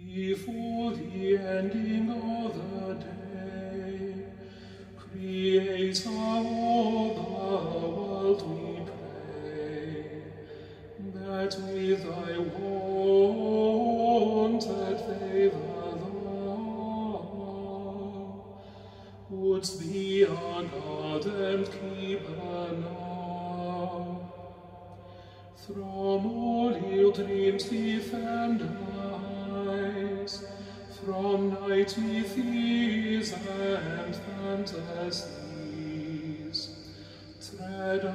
Before the ending of the day, Creator of the world, we pray, that with thy wonted favour thou wouldst be our guard keeper now. From all ill dreams defend us, from nightly fears and fantasies. Tread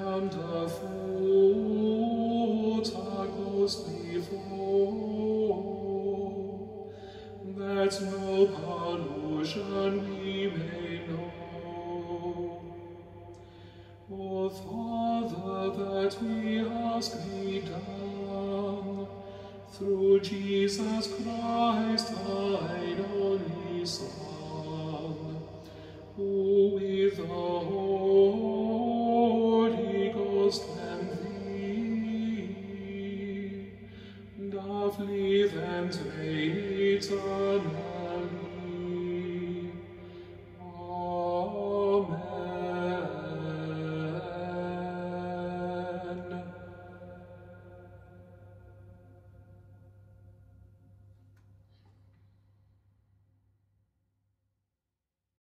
underfoot our ghostly foe, that no pollution we may know. O Father, that we ask thee done, through Jesus Christ, thine only Son, who with the Holy Ghost and thee doth live and reign eternally.